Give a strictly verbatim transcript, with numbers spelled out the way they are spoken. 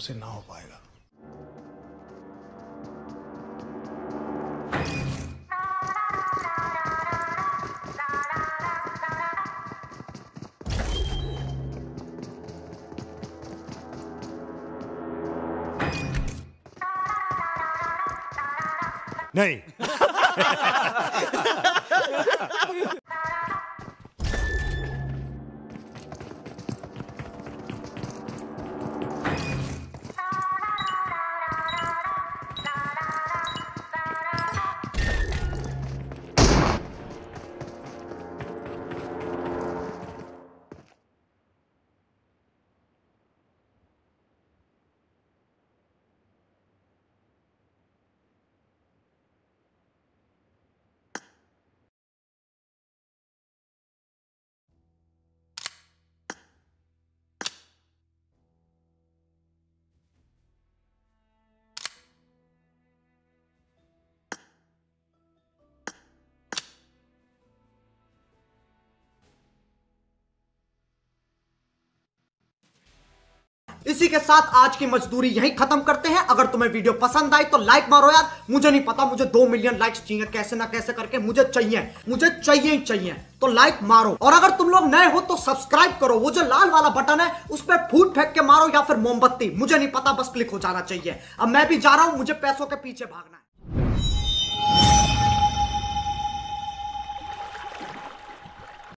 से ना हो पाएगा। नहीं। इसी के साथ आज की मजदूरी यहीं खत्म करते हैं। अगर तुम्हें वीडियो पसंद आई तो लाइक मारो यार। मुझे नहीं पता, मुझे दो मिलियन लाइक्स चाहिए, कैसे ना कैसे करके मुझे चाहिए, मुझे चाहिए ही चाहिए। तो लाइक मारो, और अगर तुम लोग नए हो तो सब्सक्राइब करो। वो जो लाल वाला बटन है उस पर फूट फेंक के मारो या फिर मोमबत्ती, मुझे नहीं पता, बस क्लिक हो जाना चाहिए। अब मैं भी जा रहा हूं, मुझे पैसों के पीछे भागना है।